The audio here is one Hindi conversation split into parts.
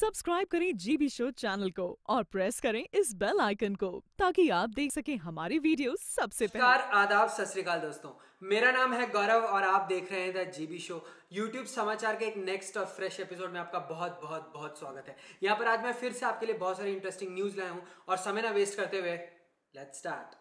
सब्सक्राइब करें जीबी शो चैनल को और प्रेस करें इस बेल आइकन को ताकि आप देख सकें हमारी वीडियो सबसे पहले। नमस्कार, आदाब, सत श्री अकाल दोस्तों। मेरा नाम है गौरव और आप देख रहे हैं द जीबी शो। यूट्यूब समाचार के एक नेक्स्ट और फ्रेश एपिसोड में आपका बहुत बहुत बहुत स्वागत है। यहाँ पर आज मैं फिर से आपके लिए बहुत सारी इंटरेस्टिंग न्यूज लाया हूँ और समय ना वेस्ट करते हुए लेट्स स्टार्ट।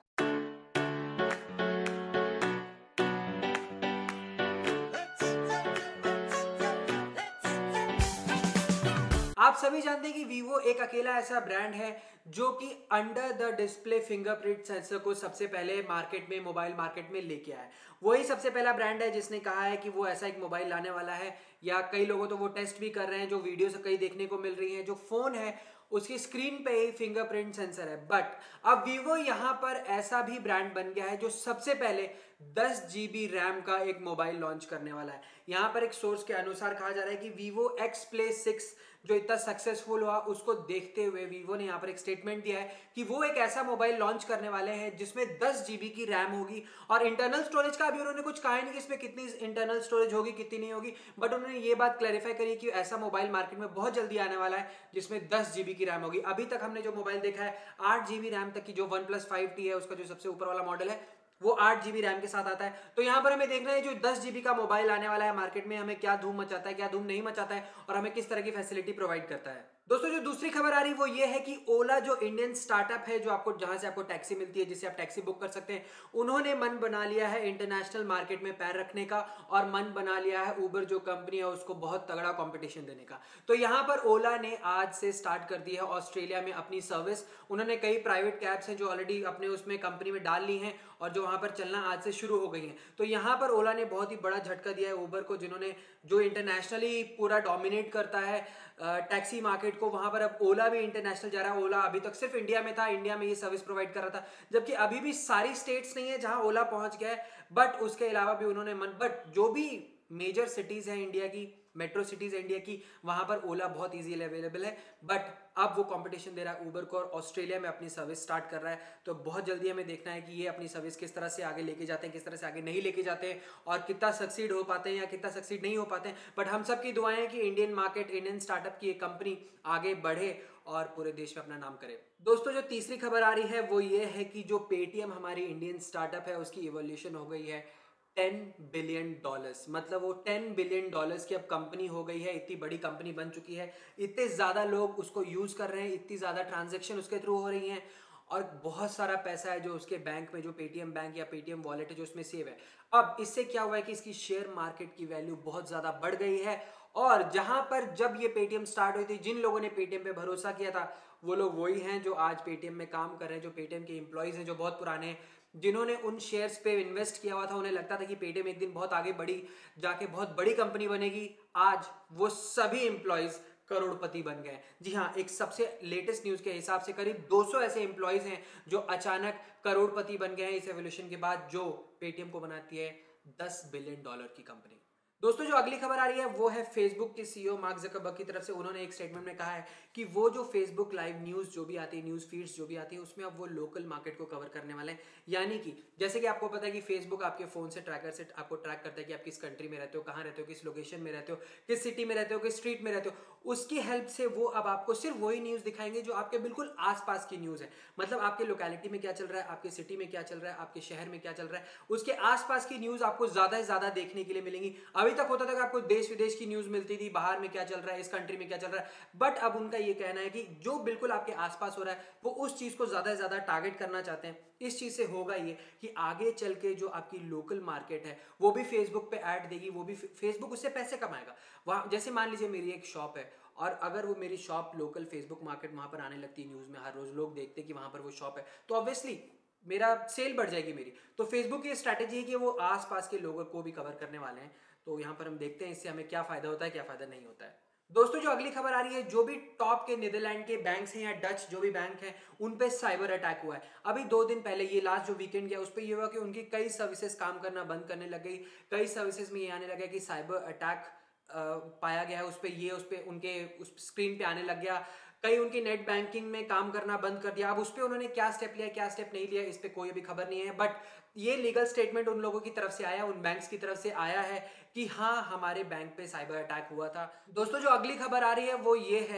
आप सभी जानते हैं कि वीवो एक अकेला ऐसा ब्रांड है जो कि under the display fingerprint sensor को सबसे पहले मार्केट में, मोबाइल मार्केट में लेके आया है। वही सबसे पहला ब्रांड है जिसने कहा है कि वो ऐसा एक मोबाइल लाने वाला है, या कई लोगों तो वो टेस्ट भी कर रहे हैं, जो वीडियो से कई देखने को मिल रही है। जो फोन है उसकी स्क्रीन पे ही फिंगरप्रिंट सेंसर है। बट अब वीवो यहाँ पर ऐसा भी ब्रांड बन गया है जो सबसे पहले 10 GB रैम का एक मोबाइल लॉन्च करने वाला है। यहाँ पर एक सोर्स के अनुसार कहा जा रहा है कि वीवो एक्स प्ले 6 जो इतना सक्सेसफुल हुआ उसको देखते हुए वीवो ने यहाँ पर एक स्टेटमेंट दिया है कि वो एक ऐसा मोबाइल लॉन्च करने वाले हैं जिसमें 10 GB की रैम होगी। और इंटरनल स्टोरेज का अभी उन्होंने कुछ कहा नहीं कि इसमें कितनी इंटरनल स्टोरेज होगी, कितनी नहीं होगी, बट उन्होंने ये बात क्लैरिफाई करी कि ऐसा मोबाइल मार्केट में बहुत जल्दी आने वाला है जिसमें 10 GB की रैम होगी। अभी तक हमने जो मोबाइल देखा है 8 GB रैम तक की, जो OnePlus 5T है उसका जो सबसे ऊपर वाला मॉडल है वो 8 GB रैम के साथ आता है। तो यहाँ पर हमें देखना है जो 10 GB का मोबाइल आने वाला है मार्केट में, हमें क्या धूम मचाता है, क्या धूम नहीं मचाता है और हमें किस तरह की फैसिलिटी प्रोवाइड करता है। दोस्तों, जो दूसरी खबर आ रही है वो ये है कि ओला जो इंडियन स्टार्टअप है, जो आपको जहां से आपको टैक्सी मिलती है, जिससे आप टैक्सी बुक कर सकते हैं, उन्होंने मन बना लिया है इंटरनेशनल मार्केट में पैर रखने का और मन बना लिया है उबर जो कंपनी है उसको बहुत तगड़ा कंपटीशन देने का। तो यहाँ पर ओला ने आज से स्टार्ट कर दी है ऑस्ट्रेलिया में अपनी सर्विस। उन्होंने कई प्राइवेट कैब्स हैं जो ऑलरेडी अपने उसमें कंपनी में डाल ली हैं और जो वहां पर चलना आज से शुरू हो गई हैं। तो यहाँ पर ओला ने बहुत ही बड़ा झटका दिया है उबर को, जिन्होंने जो इंटरनेशनली पूरा डोमिनेट करता है टैक्सी मार्केट को, वहां पर अब ओला भी इंटरनेशनल जा रहा है। ओला अभी तक सिर्फ इंडिया में था, इंडिया में ये सर्विस प्रोवाइड कर रहा था, जबकि अभी भी सारी स्टेट्स नहीं है जहां ओला पहुंच गया है। बट उसके अलावा भी उन्होंने बट जो भी मेजर सिटीज है इंडिया की, मेट्रो सिटीज इंडिया की, वहां पर ओला बहुत इजीली अवेलेबल है। बट अब वो कंपटीशन दे रहा है उबर को और ऑस्ट्रेलिया में अपनी सर्विस स्टार्ट कर रहा है। तो बहुत जल्दी हमें देखना है कि ये अपनी सर्विस किस तरह से आगे लेके जाते हैं, किस तरह से आगे नहीं लेके जाते हैं और कितना सक्सीड हो पाते हैं या कितना सक्सीड नहीं हो पाते हैं। बट हम सबकी दुआएं हैं कि इंडियन मार्केट, इंडियन स्टार्टअप की एक कंपनी आगे बढ़े और पूरे देश में अपना नाम करे। दोस्तों, जो तीसरी खबर आ रही है वो ये है कि जो पेटीएम हमारी इंडियन स्टार्टअप है उसकी इवोल्यूशन हो गई है $10 बिलियन। मतलब वो $10 बिलियन की अब कंपनी हो गई है। इतनी बड़ी कंपनी बन चुकी है, इतने ज्यादा लोग उसको यूज कर रहे हैं, इतनी ज्यादा ट्रांजैक्शन उसके थ्रू हो रही हैं और बहुत सारा पैसा है जो उसके बैंक में, जो पेटीएम बैंक या पेटीएम वॉलेट है जो उसमें सेव है। अब इससे क्या हुआ है कि इसकी शेयर मार्केट की वैल्यू बहुत ज्यादा बढ़ गई है और जहां पर जब ये पेटीएम स्टार्ट हुई थी, जिन लोगों ने पेटीएम पे भरोसा किया था वो लोग वही हैं जो आज पेटीएम में काम कर रहे हैं, जो पेटीएम के एम्प्लॉयज हैं, जो बहुत पुराने हैं, जिन्होंने उन शेयर्स पे इन्वेस्ट किया हुआ था। उन्हें लगता था कि पेटीएम एक दिन बहुत आगे बढ़ी जाके बहुत बड़ी कंपनी बनेगी। आज वो सभी एम्प्लॉयज करोड़पति बन गए। जी हाँ, एक सबसे लेटेस्ट न्यूज के हिसाब से करीब 200 ऐसे एम्प्लॉयज हैं जो अचानक करोड़पति बन गए हैं इस एवोल्यूशन के बाद, जो पेटीएम को बनाती है $10 बिलियन की कंपनी। दोस्तों, जो अगली खबर आ रही है वो है फेसबुक के सीईओ मार्क जकरबर्ग की तरफ से। उन्होंने एक स्टेटमेंट में कहा है कि वो जो फेसबुक लाइव न्यूज जो भी आती है, न्यूज फीड्स जो भी आती है, उसमें अब वो लोकल मार्केट को कवर करने वाले हैं। यानी कि जैसे कि आपको पता है कि फेसबुक आपके फोन से ट्रैकर से आपको ट्रैक करता है कि आप किस कंट्री में रहते हो, कहाँ रहते हो, किस लोकेशन में रहते हो, किस सिटी में रहते हो, किस स्ट्रीट में रहते हो। उसकी हेल्प से वो अब आपको सिर्फ वही न्यूज दिखाएंगे जो आपके बिल्कुल आसपास की न्यूज है। मतलब आपके लोकेलिटी में क्या चल रहा है, आपके सिटी में क्या चल रहा है, आपके शहर में क्या चल रहा है, उसके आसपास की न्यूज आपको ज्यादा से ज्यादा देखने के लिए मिलेंगी। अभी तक होता था कि आपको देश विदेश की न्यूज मिलती थी, बाहर में क्या चल रहा है, इस कंट्री में क्या चल रहा है, बट अब उनका ये कहना है कि जो बिल्कुल आपके आसपास हो रहा है वो उस चीज को ज्यादा से ज्यादा टारगेट करना चाहते हैं। इस चीज से होगा ये कि आगे चल के जो आपकी लोकल मार्केट है वो भी फेसबुक पे ऐड देगी, वो भी फेसबुक उससे पैसे कमाएगा। वहां जैसे मान लीजिए मेरी एक शॉप है और अगर वो मेरी शॉप लोकल फेसबुक मार्केट वहां पर आने लगती है, न्यूज में हर रोज लोग देखते हैं कि वहां पर वो शॉप है, तो ऑब्वियसली मेरा सेल बढ़ जाएगी मेरी। तो फेसबुक की स्ट्रैटेजी है कि वो आसपास के लोगों को भी कवर करने वाले हैं। तो यहाँ पर हम देखते हैं इससे हमें क्या फायदा होता है, क्या फायदा नहीं होता है। दोस्तों, जो अगली खबर आ रही है, जो भी टॉप के नीदरलैंड के बैंक्स हैं या डच जो भी बैंक हैं उन पे साइबर अटैक हुआ है। अभी 2 दिन पहले, ये लास्ट जो वीकेंड गया उस पे ये हुआ कि उनकी कई सर्विसेज काम करना बंद करने लग गई। कई सर्विसेज में ये आने लगा कि साइबर अटैक पाया गया है, उस पे उनके उस स्क्रीन पे आने लग गया। कई उनकी नेट बैंकिंग में काम करना बंद कर दिया। अब उस पर उन्होंने क्या स्टेप लिया, क्या स्टेप नहीं लिया, इस पे कोई भी खबर नहीं है। बट ये लीगल स्टेटमेंट उन लोगों की तरफ से आया, उन बैंक्स की तरफ से आया है कि हाँ, हमारे बैंक पे साइबर अटैक हुआ था। दोस्तों, जो अगली खबर आ रही है वो ये है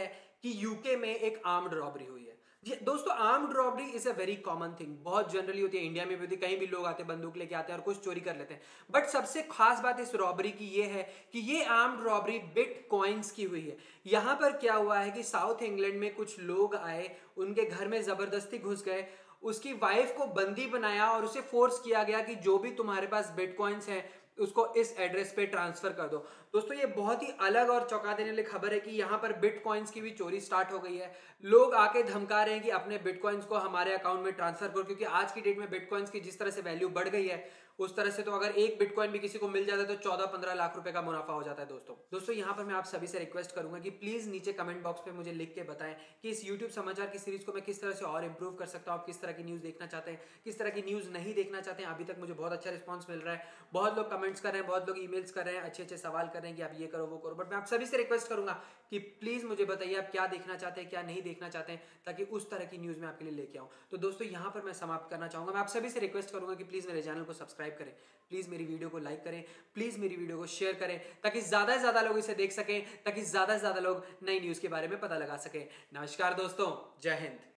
कि यूके में एक आर्म्ड रॉबरी हुई है। जी दोस्तों, armed robbery is a very common thing, बहुत जनरली होती है, इंडिया में भी होती है, कहीं भी लोग आते हैं बंदूक लेके आते हैं और कुछ चोरी कर लेते हैं। बट सबसे खास बात इस रॉबरी की ये है कि ये आर्म्ड रॉबरी बिटकॉइंस की हुई है। यहाँ पर क्या हुआ है कि साउथ इंग्लैंड में कुछ लोग आए, उनके घर में जबरदस्ती घुस गए, उसकी वाइफ को बंदी बनाया और उसे फोर्स किया गया कि जो भी तुम्हारे पास बिटकॉइंस हैं उसको इस एड्रेस पे ट्रांसफर कर दो। दोस्तों ये बहुत ही अलग और चौंका देने वाली खबर है कि यहाँ पर बिटकॉइंस की भी चोरी स्टार्ट हो गई है। लोग आके धमका रहे हैं कि अपने बिटकॉइंस को हमारे अकाउंट में ट्रांसफर करो, क्योंकि आज की डेट में बिटकॉइंस की जिस तरह से वैल्यू बढ़ गई है उस तरह से तो अगर एक बिटकॉइन भी किसी को मिल जाता है तो 14-15 लाख रुपए का मुनाफा हो जाता है। दोस्तों यहाँ पर मैं आप सभी से रिक्वेस्ट करूंगा कि प्लीज नीचे कमेंट बॉक्स पे मुझे लिख के बताएं कि इस यूट्यूब समाचार की सीरीज को मैं किस तरह से और इंप्रूव कर सकता हूँ। आप किस तरह की न्यूज देखना चाहते हैं, किस तरह की न्यूज नहीं देखना चाहते हैं। अभी तक मुझे बहुत अच्छा रिस्पॉन्स मिल रहा है, बहुत लोग कमेंट्स कर रहे हैं, बहुत लोग ईमेल्स कर रहे हैं, अच्छे अच्छे सवाल कर रहे हैं कि आप ये करो वो करो। बट मैं आप सभी से रिक्वेस्ट करूंगा कि प्लीज मुझे बताइए आप क्या देखना चाहते हैं, क्या नहीं देखना चाहते हैं, ताकि उस तरह की न्यूज मैं आपके लिए लेके आऊं। तो दोस्तों यहाँ पर मैं समाप्त करना चाहूंगा। मैं आप सभी से रिक्वेस्ट करूंगा कि प्लीज मेरे चैनल को सब्सक्राइब करें, प्लीज मेरी वीडियो को लाइक करें, प्लीज मेरी वीडियो को शेयर करें, ताकि ज्यादा से ज्यादा लोग इसे देख सकें, ताकि ज्यादा से ज्यादा लोग नई न्यूज के बारे में पता लगा सकें। नमस्कार दोस्तों, जय हिंद।